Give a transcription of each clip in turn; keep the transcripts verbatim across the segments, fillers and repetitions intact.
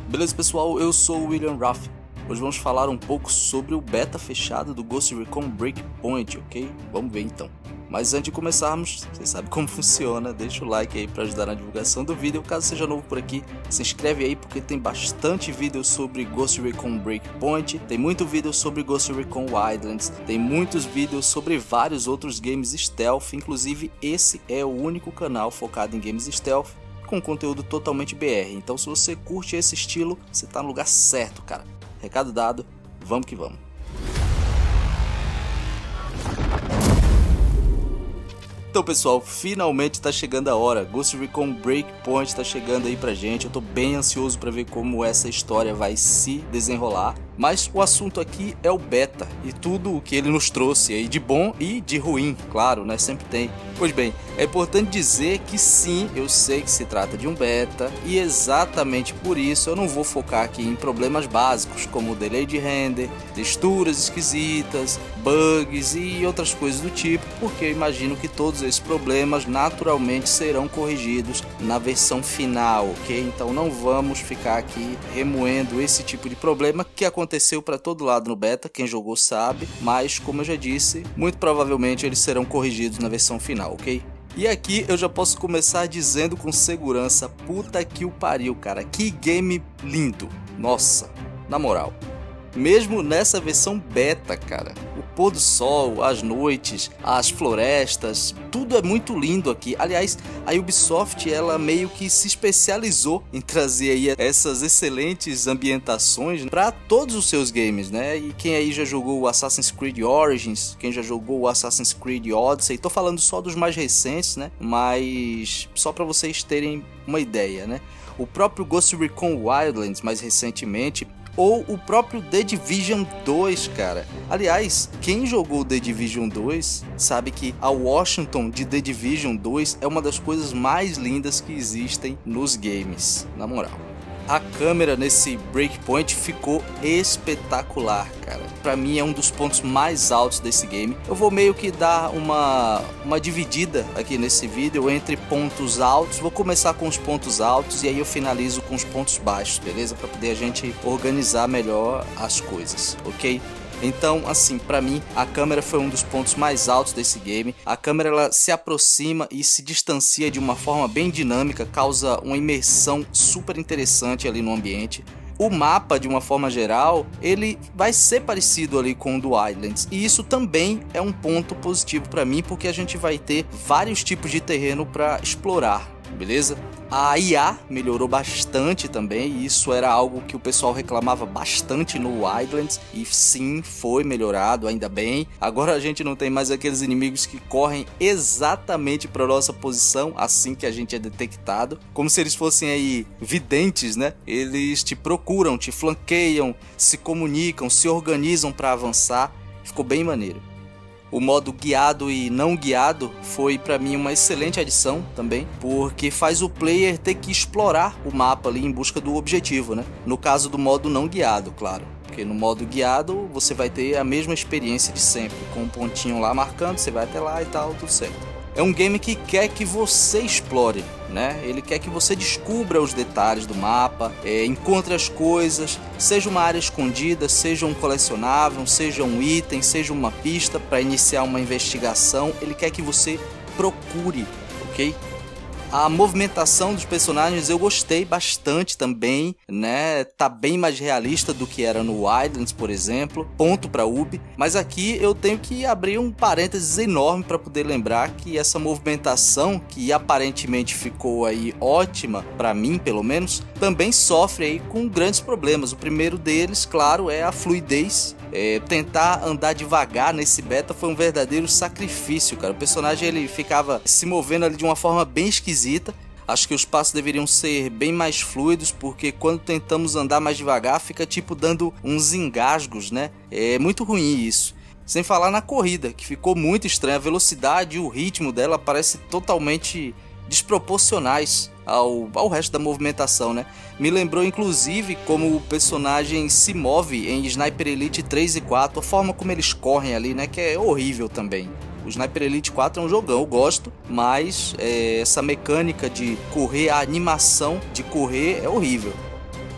Beleza, pessoal? Eu sou o William Raff. Hoje vamos falar um pouco sobre o beta fechado do Ghost Recon Breakpoint, ok? Vamos ver então. Mas antes de começarmos, você sabe como funciona, deixa o like aí para ajudar na divulgação do vídeo. Caso seja novo por aqui, se inscreve aí porque tem bastante vídeo sobre Ghost Recon Breakpoint, tem muito vídeo sobre Ghost Recon Wildlands, tem muitos vídeos sobre vários outros games stealth, inclusive esse é o único canal focado em games stealth com conteúdo totalmente B R. Então se você curte esse estilo, você tá no lugar certo, cara. Recado dado, vamos que vamos. Então pessoal, finalmente tá chegando a hora. Ghost Recon Breakpoint tá chegando aí pra gente. Eu tô bem ansioso pra ver como essa história vai se desenrolar. Mas o assunto aqui é o beta e tudo o que ele nos trouxe aí de bom e de ruim, claro, né? Sempre tem. Pois bem, é importante dizer que sim, eu sei que se trata de um beta e exatamente por isso eu não vou focar aqui em problemas básicos como delay de render, texturas esquisitas, bugs e outras coisas do tipo, porque eu imagino que todos esses problemas naturalmente serão corrigidos na versão final, ok? Então não vamos ficar aqui remoendo esse tipo de problema que acontece aconteceu para todo lado no beta, quem jogou sabe, mas como eu já disse, muito provavelmente eles serão corrigidos na versão final, ok? E aqui eu já posso começar dizendo com segurança, puta que o pariu, cara, que game lindo, nossa, na moral. Mesmo nessa versão beta, cara, o pôr do sol, as noites, as florestas, tudo é muito lindo aqui. Aliás, a Ubisoft ela meio que se especializou em trazer aí essas excelentes ambientações para todos os seus games, né? E quem aí já jogou o Assassin's Creed Origins, quem já jogou o Assassin's Creed Odyssey, tô falando só dos mais recentes, né? Mas só para vocês terem uma ideia, né? O próprio Ghost Recon Wildlands, mais recentemente, ou o próprio The Division dois, cara. Aliás, quem jogou The Division dois sabe que a Washington de The Division dois é uma das coisas mais lindas que existem nos games, na moral. A câmera nesse Breakpoint ficou espetacular, cara. Pra mim é um dos pontos mais altos desse game. Eu vou meio que dar uma, uma dividida aqui nesse vídeo entre pontos altos. Vou começar com os pontos altos e aí eu finalizo com os pontos baixos, beleza? Pra poder a gente organizar melhor as coisas, ok? Então, assim, pra mim, a câmera foi um dos pontos mais altos desse game. A câmera ela se aproxima e se distancia de uma forma bem dinâmica, causa uma imersão super interessante ali no ambiente. O mapa, de uma forma geral, ele vai ser parecido ali com o do Wildlands. E isso também é um ponto positivo pra mim, porque a gente vai ter vários tipos de terreno pra explorar, beleza? A I A melhorou bastante também, e isso era algo que o pessoal reclamava bastante no Wildlands, e sim, foi melhorado, ainda bem. Agora a gente não tem mais aqueles inimigos que correm exatamente para nossa posição assim que a gente é detectado, como se eles fossem aí videntes, né? Eles te procuram, te flanqueiam, se comunicam, se organizam para avançar, ficou bem maneiro. O modo guiado e não guiado foi para mim uma excelente adição também, porque faz o player ter que explorar o mapa ali em busca do objetivo, né? No caso do modo não guiado, claro. Porque no modo guiado você vai ter a mesma experiência de sempre, com um pontinho lá marcando, você vai até lá e tal, tudo certo. É um game que quer que você explore, né? Ele quer que você descubra os detalhes do mapa, é, encontre as coisas, seja uma área escondida, seja um colecionável, seja um item, seja uma pista para iniciar uma investigação. Ele quer que você procure, ok? A movimentação dos personagens eu gostei bastante também, né? Tá bem mais realista do que era no Wildlands, por exemplo. Ponto para Ubi. Mas aqui eu tenho que abrir um parênteses enorme para poder lembrar que essa movimentação, que aparentemente ficou aí ótima, para mim pelo menos, também sofre aí com grandes problemas. O primeiro deles, claro, é a fluidez. É, tentar andar devagar nesse beta foi um verdadeiro sacrifício, cara. O personagem ele ficava se movendo ali de uma forma bem esquisita. Acho que os passos deveriam ser bem mais fluidos, porque quando tentamos andar mais devagar fica tipo dando uns engasgos, né? É muito ruim isso. Sem falar na corrida, que ficou muito estranha. A velocidade e o ritmo dela parece totalmente desproporcionais ao, ao resto da movimentação, né? Me lembrou inclusive como o personagem se move em Sniper Elite três e quatro, a forma como eles correm ali, né? Que é horrível também. O Sniper Elite quatro é um jogão, eu gosto, mas é, essa mecânica de correr, a animação de correr é horrível.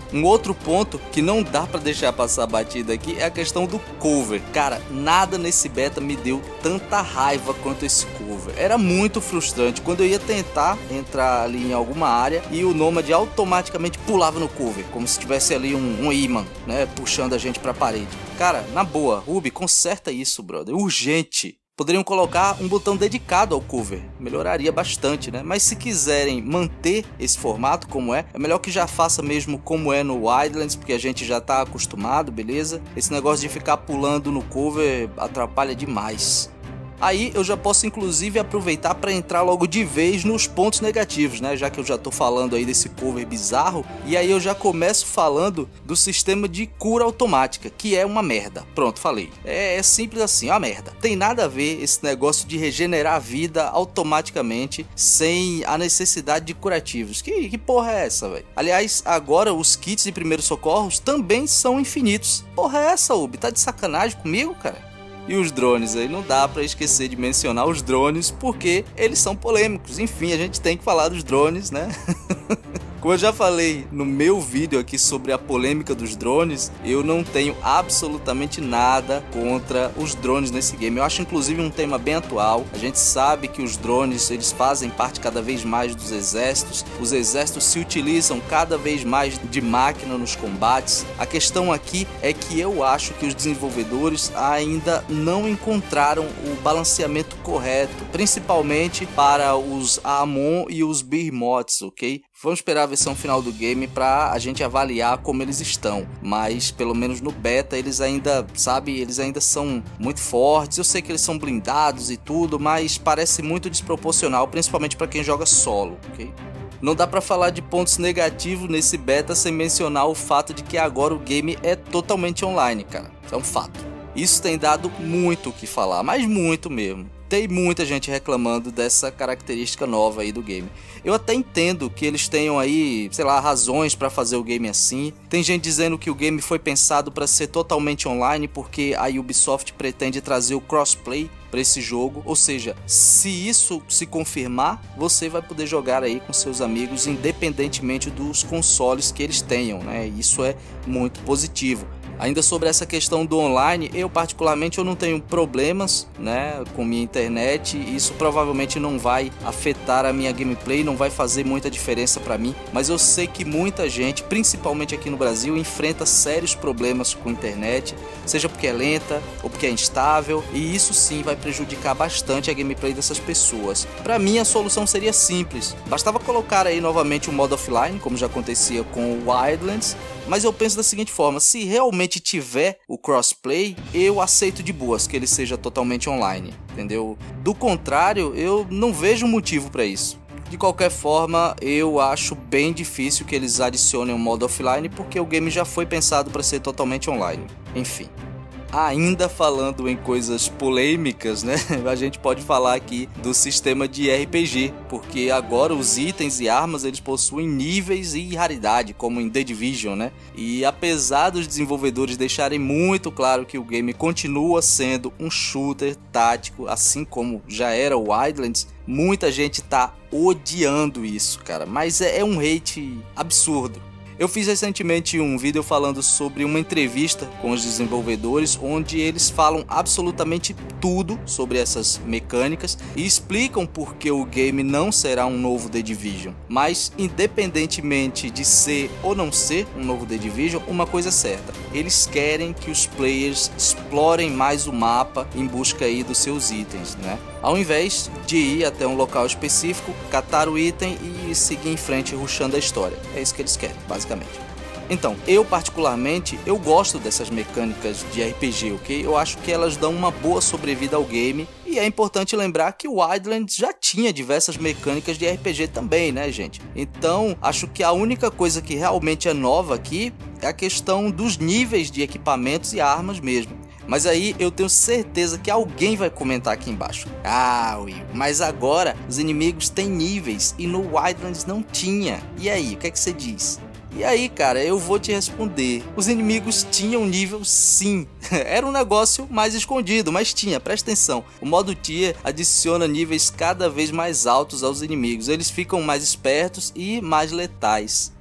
Um outro ponto que não dá pra deixar passar batida aqui é a questão do cover. Cara, nada nesse beta me deu tanta raiva quanto esse cover. Era muito frustrante quando eu ia tentar entrar ali em alguma área e o Nomad automaticamente pulava no cover, como se tivesse ali um, um imã, né, puxando a gente pra parede. Cara, na boa, Ruby, conserta isso, brother, urgente. Poderiam colocar um botão dedicado ao cover, melhoraria bastante, né? Mas se quiserem manter esse formato como é, é melhor que já faça mesmo como é no Wildlands, porque a gente já tá acostumado, beleza? Esse negócio de ficar pulando no cover atrapalha demais. Aí eu já posso inclusive aproveitar para entrar logo de vez nos pontos negativos, né? Já que eu já tô falando aí desse cover bizarro, e aí eu já começo falando do sistema de cura automática, que é uma merda. Pronto, falei. É, é simples assim, é uma merda. Tem nada a ver esse negócio de regenerar a vida automaticamente sem a necessidade de curativos. Que, que porra é essa, velho? Aliás, agora os kits de primeiros socorros também são infinitos. Porra é essa, Ubi? Tá de sacanagem comigo, cara? E os drones aí, não dá pra esquecer de mencionar os drones, porque eles são polêmicos. Enfim, a gente tem que falar dos drones, né? Como eu já falei no meu vídeo aqui sobre a polêmica dos drones, eu não tenho absolutamente nada contra os drones nesse game. Eu acho inclusive um tema bem atual. A gente sabe que os drones, eles fazem parte cada vez mais dos exércitos. Os exércitos se utilizam cada vez mais de máquina nos combates. A questão aqui é que eu acho que os desenvolvedores ainda não encontraram o balanceamento correto, principalmente para os Amon e os Behemoths, ok? Vamos esperar a versão final do game para a gente avaliar como eles estão, mas pelo menos no beta eles ainda, sabe, eles ainda são muito fortes. Eu sei que eles são blindados e tudo, mas parece muito desproporcional, principalmente para quem joga solo, ok? Não dá pra falar de pontos negativos nesse beta sem mencionar o fato de que agora o game é totalmente online, cara. Isso é um fato. Isso tem dado muito o que falar, mas muito mesmo. Tem muita gente reclamando dessa característica nova aí do game. Eu até entendo que eles tenham aí, sei lá, razões para fazer o game assim. Tem gente dizendo que o game foi pensado para ser totalmente online porque a Ubisoft pretende trazer o crossplay para esse jogo. Ou seja, se isso se confirmar, você vai poder jogar aí com seus amigos independentemente dos consoles que eles tenham, né? Isso é muito positivo. Ainda sobre essa questão do online, eu particularmente eu não tenho problemas, né, com minha internet. Isso provavelmente não vai afetar a minha gameplay, não vai fazer muita diferença para mim, mas eu sei que muita gente, principalmente aqui no Brasil, enfrenta sérios problemas com a internet, seja porque é lenta ou porque é instável, e isso sim vai prejudicar bastante a gameplay dessas pessoas. Para mim a solução seria simples, bastava colocar aí novamente o modo offline, como já acontecia com o Wildlands. Mas eu penso da seguinte forma, se realmente tiver o crossplay, eu aceito de boas que ele seja totalmente online, entendeu? Do contrário, eu não vejo motivo para isso. De qualquer forma, eu acho bem difícil que eles adicionem um modo offline, porque o game já foi pensado para ser totalmente online. Enfim. Ainda falando em coisas polêmicas, né? A gente pode falar aqui do sistema de R P G, porque agora os itens e armas eles possuem níveis e raridade, como em The Division, né? E apesar dos desenvolvedores deixarem muito claro que o game continua sendo um shooter tático, assim como já era o Wildlands, muita gente tá odiando isso, cara. Mas é, é um hate absurdo. Eu fiz recentemente um vídeo falando sobre uma entrevista com os desenvolvedores, onde eles falam absolutamente tudo sobre essas mecânicas e explicam por que o game não será um novo The Division. Mas independentemente de ser ou não ser um novo The Division, uma coisa é certa, eles querem que os players explorem mais o mapa em busca aí dos seus itens, né? Ao invés de ir até um local específico, catar o item e seguir em frente rushando a história. É isso que eles querem, basicamente. Então, eu particularmente, eu gosto dessas mecânicas de R P G, ok? Eu acho que elas dão uma boa sobrevida ao game. E é importante lembrar que o Wildlands já tinha diversas mecânicas de R P G também, né, gente? Então, acho que a única coisa que realmente é nova aqui é a questão dos níveis de equipamentos e armas mesmo. Mas aí eu tenho certeza que alguém vai comentar aqui embaixo. Ah, Will, mas agora os inimigos têm níveis e no Wildlands não tinha. E aí, o que é que você diz? E aí, cara, eu vou te responder. Os inimigos tinham nível sim. Era um negócio mais escondido, mas tinha, presta atenção. O modo tier adiciona níveis cada vez mais altos aos inimigos. Eles ficam mais espertos e mais letais.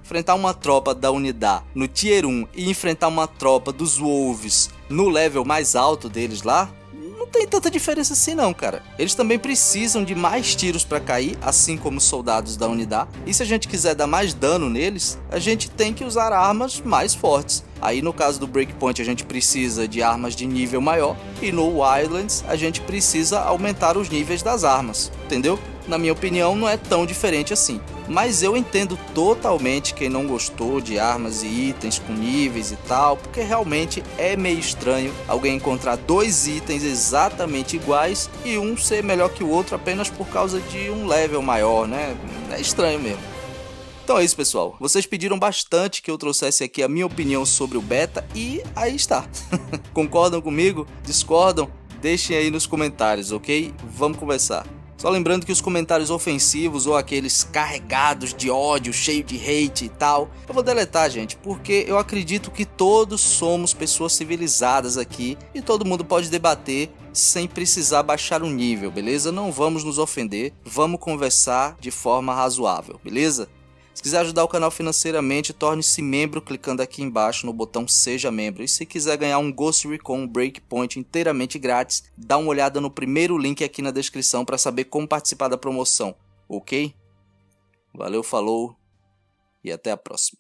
enfrentar uma tropa da unidade no Tier um e enfrentar uma tropa dos Wolves no level mais alto deles lá, não tem tanta diferença assim não, cara. Eles também precisam de mais tiros para cair, assim como os soldados da unidade. E se a gente quiser dar mais dano neles, a gente tem que usar armas mais fortes. Aí no caso do Breakpoint a gente precisa de armas de nível maior, e no Wildlands a gente precisa aumentar os níveis das armas, entendeu? Na minha opinião não é tão diferente assim. Mas eu entendo totalmente quem não gostou de armas e itens com níveis e tal, porque realmente é meio estranho alguém encontrar dois itens exatamente iguais e um ser melhor que o outro apenas por causa de um level maior, né? É estranho mesmo. Então é isso, pessoal. Vocês pediram bastante que eu trouxesse aqui a minha opinião sobre o beta e aí está. Concordam comigo? Discordam? Deixem aí nos comentários, ok? Vamos conversar. Só lembrando que os comentários ofensivos ou aqueles carregados de ódio, cheio de hate e tal, eu vou deletar, gente, porque eu acredito que todos somos pessoas civilizadas aqui e todo mundo pode debater sem precisar baixar o nível, beleza? Não vamos nos ofender, vamos conversar de forma razoável, beleza? Se quiser ajudar o canal financeiramente, torne-se membro clicando aqui embaixo no botão Seja Membro. E se quiser ganhar um Ghost Recon Breakpoint inteiramente grátis, dá uma olhada no primeiro link aqui na descrição para saber como participar da promoção, ok? Valeu, falou e até a próxima.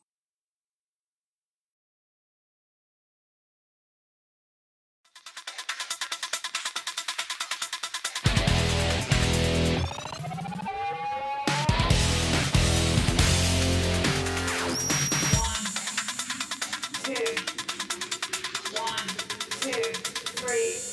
Two, one, two, three.